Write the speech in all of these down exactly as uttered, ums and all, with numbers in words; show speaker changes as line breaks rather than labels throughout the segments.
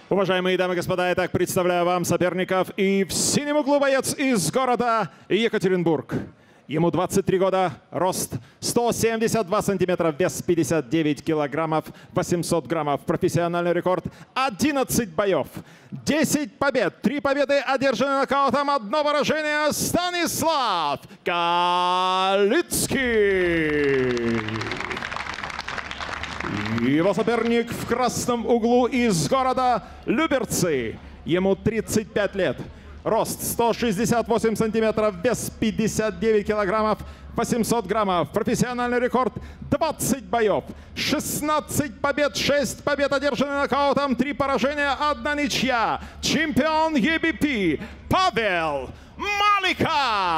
Уважаемые дамы и господа, я так представляю вам соперников. И в синем углу боец из города Екатеринбург. Ему двадцать три года, рост сто семьдесят два сантиметра, вес пятьдесят девять килограммов, восемьсот граммов. Профессиональный рекорд одиннадцать боев, десять побед, три победы одержаны нокаутом, одно поражение. Станислав Калицкий. Его соперник в красном углу из города Люберцы. Ему тридцать пять лет. Рост сто шестьдесят восемь сантиметров, вес пятьдесят девять килограммов, восемьсот граммов. Профессиональный рекорд двадцать боев, шестнадцать побед, шесть побед одержаны нокаутом, три поражения, одна ничья. Чемпион Е Би Пи Павел Маликов.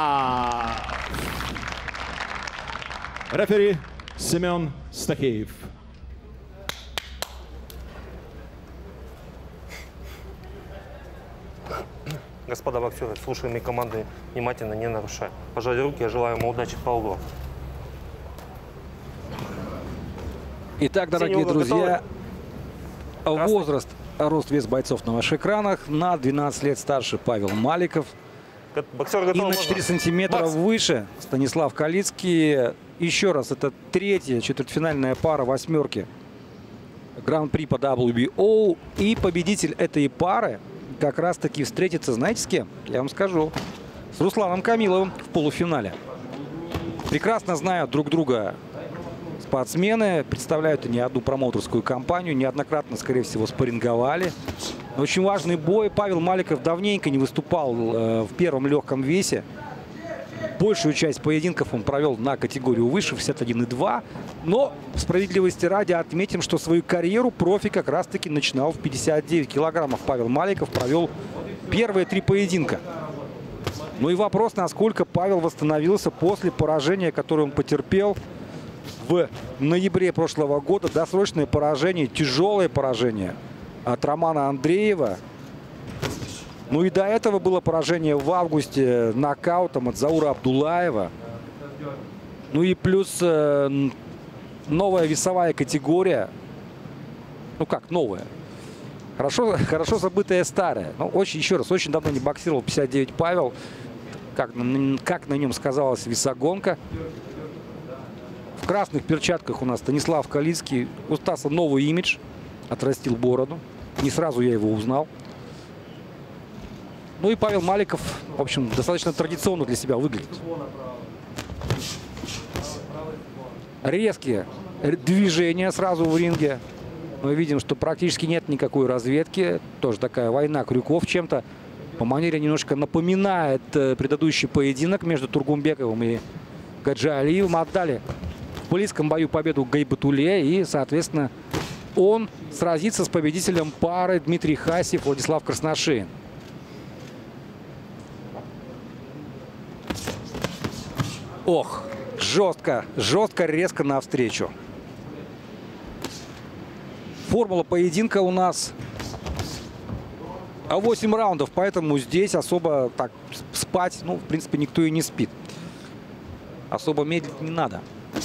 Рефери Семен Стахеев.
Господа боксеры, слушаем мои команды внимательно, не нарушая. Пожали руки, я желаю ему удачи по углу.
Итак, дорогие друзья, возраст, рост, вес бойцов на ваших экранах. На двенадцать лет старше Павел Маликов.
Боксер готов,
и на четыре сантиметра Бокс. выше Станислав Калицкий. Еще раз, это третья четвертьфинальная пара восьмерки Гран-при по дабл ю би о. И победитель этой пары как раз-таки встретится, знаете, с кем? Я вам скажу. С Русланом Камиловым в полуфинале. Прекрасно знают друг друга спортсмены. Представляют не одну промоутерскую компанию. Неоднократно, скорее всего, спарринговали. Но очень важный бой. Павел Маликов давненько не выступал э, в первом легком весе. Большую часть поединков он провел на категорию выше, шестьдесят один и два. Но, справедливости ради, отметим, что свою карьеру профи как раз-таки начинал в пятьдесят девять килограммов. Павел Маликов провел первые три поединка. Ну и вопрос, насколько Павел восстановился после поражения, которое он потерпел в ноябре прошлого года. Досрочное поражение, тяжелое поражение от Романа Андреева. Ну и до этого было поражение в августе нокаутом от Заура Абдулаева. Ну и плюс э, новая весовая категория. Ну как новая? Хорошо, хорошо забытая старая. Ну, очень, еще раз, очень давно не боксировал пятьдесят девять Павел. Как, как на нем сказалась весогонка. В красных перчатках у нас Станислав Калицкий. У Стаса новый имидж. Отрастил бороду. Не сразу я его узнал. Ну и Павел Маликов, в общем, достаточно традиционно для себя выглядит. Резкие движения сразу в ринге. Мы видим, что практически нет никакой разведки. Тоже такая война крюков чем-то. По манере немножко напоминает предыдущий поединок между Тургумбековым и Гаджиалиевым. Отдали в близком бою победу Гайбатулле. И, соответственно, он сразится с победителем пары Дмитрий Хасиев, Владислав Красношеин. Ох, жестко, жестко, резко навстречу. Формула поединка у нас восемь раундов, поэтому здесь особо так спать, ну, в принципе, никто и не спит. Особо медлить не надо.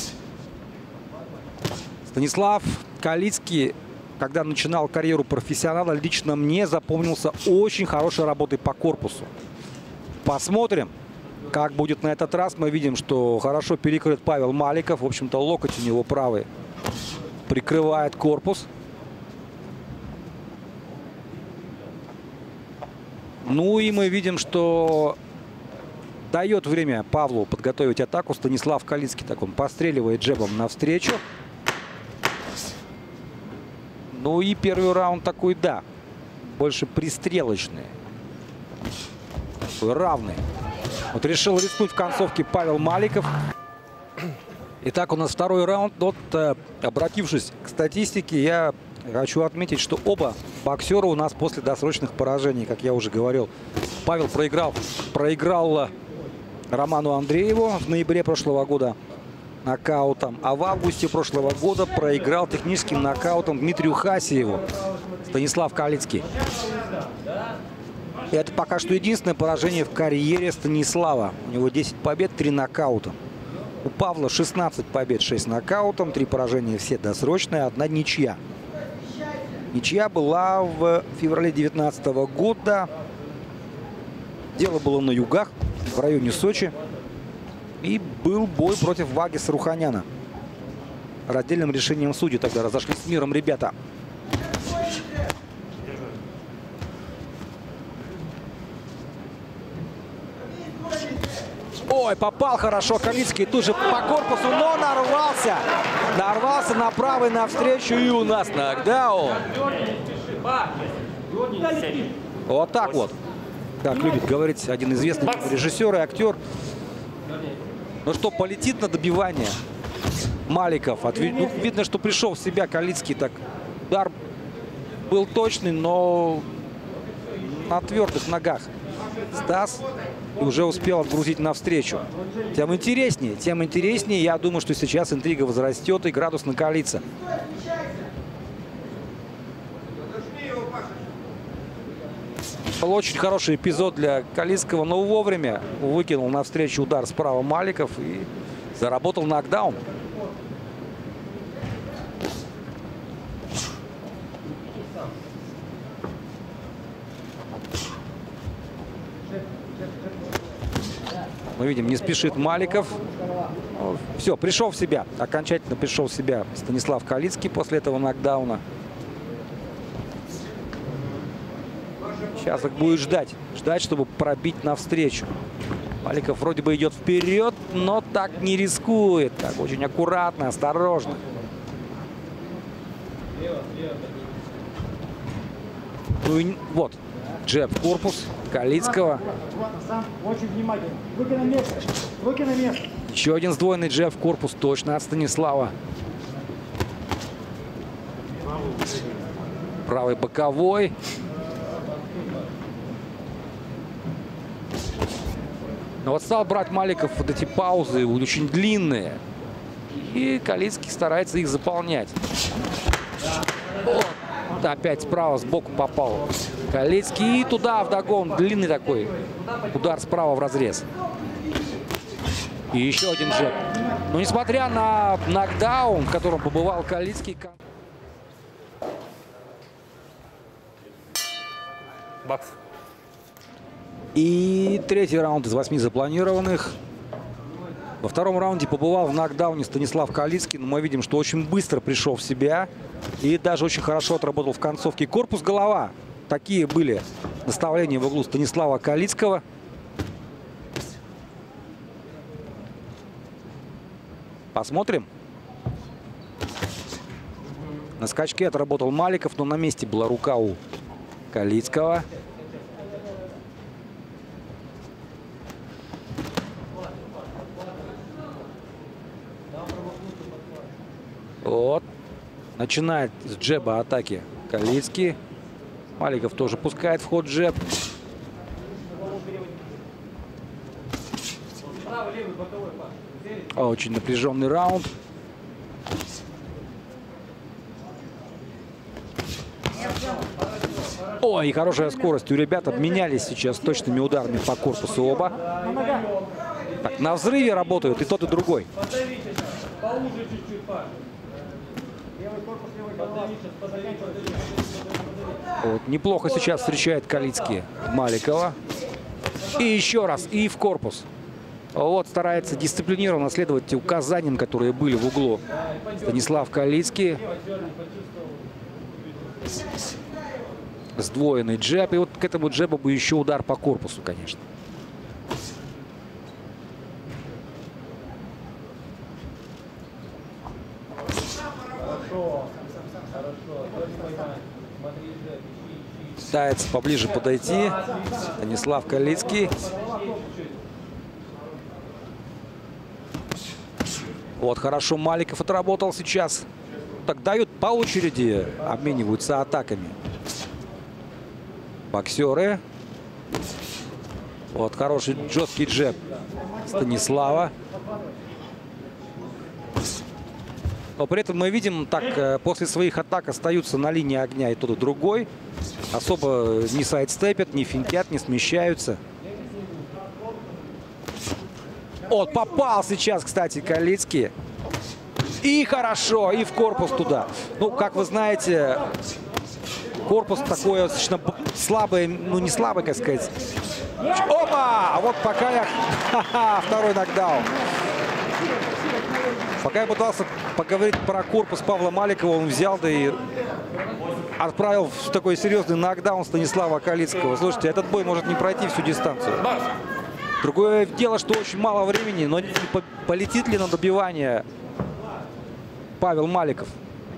Станислав Калицкий, когда начинал карьеру профессионала, лично мне запомнился очень хорошей работой по корпусу. Посмотрим, как будет на этот раз. Мы видим, что хорошо перекрыт Павел Маликов. В общем-то, локоть у него правый прикрывает корпус. Ну и мы видим, что дает время Павлу подготовить атаку. Станислав Калицкий, так он постреливает джебом навстречу. Ну и первый раунд такой, да, больше пристрелочный. Такой равный. Вот решил рискнуть в концовке Павел Маликов. Итак, у нас второй раунд. Вот, обратившись к статистике, я хочу отметить, что оба боксера у нас после досрочных поражений, как я уже говорил. Павел проиграл, проиграл Роману Андрееву в ноябре прошлого года нокаутом. А в августе прошлого года проиграл техническим нокаутом Дмитрию Хасиеву Станислав Калицкий. И это пока что единственное поражение в карьере Станислава. У него десять побед, три нокаута. У Павла шестнадцать побед, шесть нокаутом, три поражения все досрочные, одна ничья. Ничья была в феврале две тысячи девятнадцатого года. Дело было на югах, в районе Сочи. И был бой против Вагиса Руханяна. Раздельным решением судей тогда разошлись с миром ребята. Ой, попал хорошо Калицкий, тут же по корпусу, но нарвался. Нарвался на правый навстречу, и у нас нокдаун. Вот так вот. Как любит говорить один известный режиссер и актер. Ну что, полетит на добивание Маликов. Отви... Ну, видно, что пришел в себя Калицкий. Так, удар был точный, но на твердых ногах Стас уже успел отгрузить навстречу. Тем интереснее, тем интереснее. Я думаю, что сейчас интрига возрастет и градус накалится. Был очень хороший эпизод для Калицкого, но вовремя выкинул навстречу удар справа Маликов и заработал нокдаун. Мы видим, не спешит Маликов. Все, пришел в себя. Окончательно пришел в себя Станислав Калицкий после этого нокдауна. Сейчас их будет ждать. Ждать, чтобы пробить навстречу. Маликов вроде бы идет вперед, но так не рискует. Так очень аккуратно, осторожно. Ну и вот. Джеб в корпус Калицкого.
Очень внимательно. Руки на место. Руки на место.
Еще один сдвоенный джеб в корпус точно от Станислава. Правый боковой. Но вот стал брать Маликов вот эти паузы очень длинные. И Калицкий старается их заполнять. Вот. Опять справа сбоку попал Калицкий. И туда вдогон. Длинный такой. Удар справа в разрез. И еще один джеб. Но несмотря на нокдаун, в котором побывал Калицкий...
Бакс.
И третий раунд из восьми запланированных. Во втором раунде побывал в нокдауне Станислав Калицкий. Но мы видим, что очень быстро пришел в себя. И даже очень хорошо отработал в концовке. Корпус-голова. Такие были наставления в углу Станислава Калицкого. Посмотрим. На скачке отработал Маликов, но на месте была рука у Калицкого. Вот. Начинает с джеба атаки Калицкий. Маликов тоже пускает в ход джеб. Очень напряженный раунд. Ой, и хорошая скорость у ребят. Обменялись сейчас точными ударами по корпусу оба. Так, на взрыве работают и тот, и другой. Вот, неплохо сейчас встречает Калицкий Маликова. И еще раз, и в корпус. Вот, старается дисциплинированно следовать указаниям, которые были в углу. Станислав Калицкий. Сдвоенный джеб. И вот к этому джебу бы еще удар по корпусу, конечно. Пытается поближе подойти Станислав Калицкий. Вот, хорошо Маликов отработал сейчас. Так дают по очереди, обмениваются атаками боксеры. Вот, хороший жесткий джеб Станислава. Но при этом мы видим, так после своих атак остаются на линии огня и тот, и другой. Особо не сайдстепят, не финтят, не смещаются. Вот, попал сейчас, кстати, Калицкий. И хорошо, и в корпус туда. Ну, как вы знаете, Корпус такой достаточно слабый, ну не слабый, как сказать. Опа! А вот пока я... Ха-ха, второй нокдаун. Пока я пытался поговорить про корпус Павла Маликова, он взял да и отправил в такой серьезный нокдаун Станислава Калицкого. Слушайте, этот бой может не пройти всю дистанцию. Другое дело, что очень мало времени, но полетит ли на добивание Павел Маликов?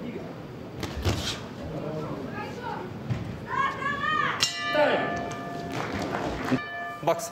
Бакс.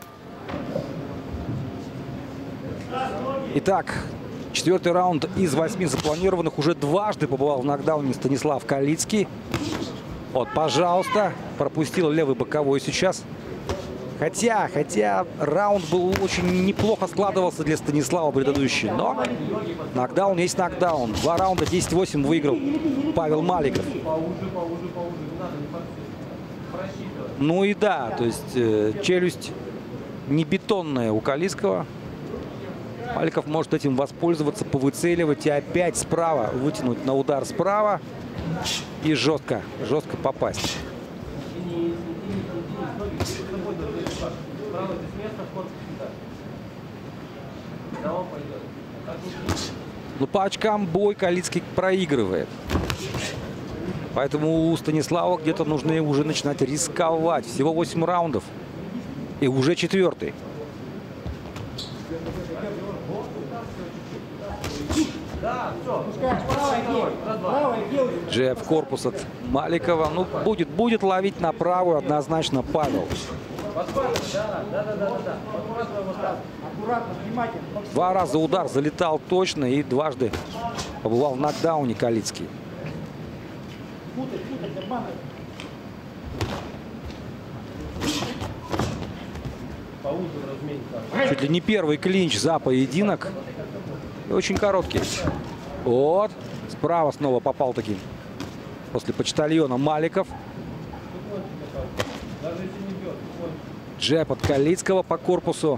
Итак, четвертый раунд из восьми запланированных. Уже дважды побывал в нокдауне Станислав Калицкий. Вот, пожалуйста, пропустил левый боковой сейчас. Хотя, хотя раунд был очень неплохо складывался для Станислава предыдущий. Но нокдаун есть нокдаун. Два раунда, десять восемь выиграл Павел Маликов. Ну и да, то есть э, челюсть не бетонная у Калицкого. Маликов может этим воспользоваться, повыцеливать и опять справа вытянуть на удар справа и жестко, жестко попасть. Но по очкам бой Калицкий проигрывает. Поэтому у Станислава где-то нужно уже начинать рисковать. Всего восемь раундов. И уже четвертый. Джеб в корпус от Маликова. Ну, будет, будет ловить на правую однозначно Павел. Два раза удар залетал точно и дважды побывал в нокдауне Калицкий. Чуть ли не первый клинч за поединок. И очень короткий. Вот. Справа снова попал таки после почтальона Маликов. Джеб от Калицкого по корпусу.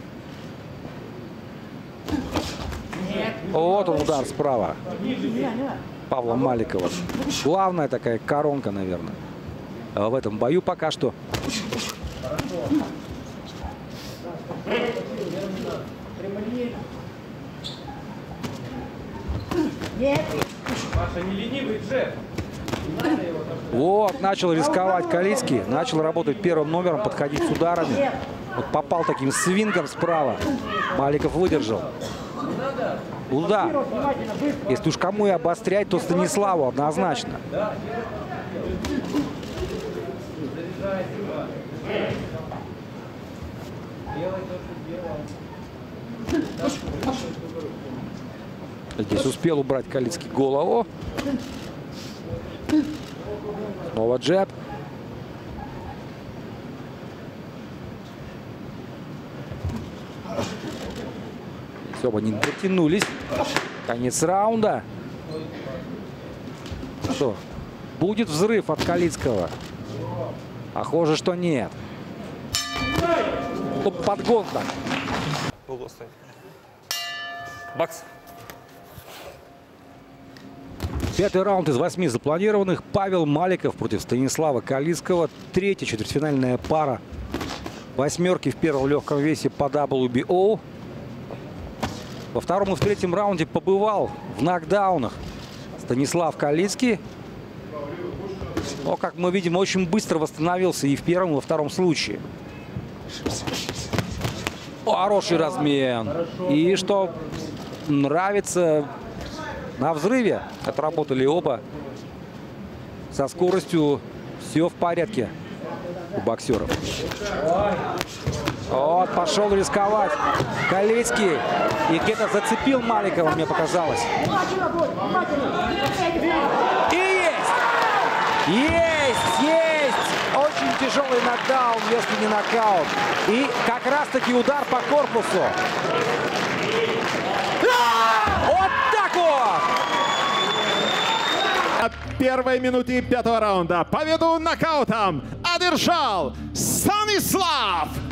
Вот он удар справа Павла Маликова. Главная такая коронка, наверное, в этом бою пока что. Вот, начал рисковать Калицкий. Начал работать первым номером, подходить с ударами. Вот попал таким свингом справа. Маликов выдержал. Удар. Если уж кому и обострять, то Станиславу однозначно. Здесь успел убрать Калицкий голову. Снова джеб. Все, они дотянулись. Конец раунда. Что? Будет взрыв от Калицкого? Похоже, что нет. Ну, подгон так.
Бакс.
Пятый раунд из восьми запланированных. Павел Маликов против Станислава Калицкого. Третья четвертьфинальная пара восьмерки в первом легком весе по дабл ю би о. Во втором и в третьем раунде побывал в нокдаунах Станислав Калицкий. Но, как мы видим, очень быстро восстановился и в первом, и во втором случае. О, хороший размен. И что нравится, на взрыве отработали оба. Со скоростью все в порядке у боксеров. Вот, пошел рисковать Калицкий. И где-то зацепил Маликова, мне показалось. И есть! Есть! Есть! Очень тяжелый нокдаун, если не нокаут. И как раз-таки удар по корпусу. Вот так вот!
От первой минуты пятого раунда победу нокаутом одержал Станислав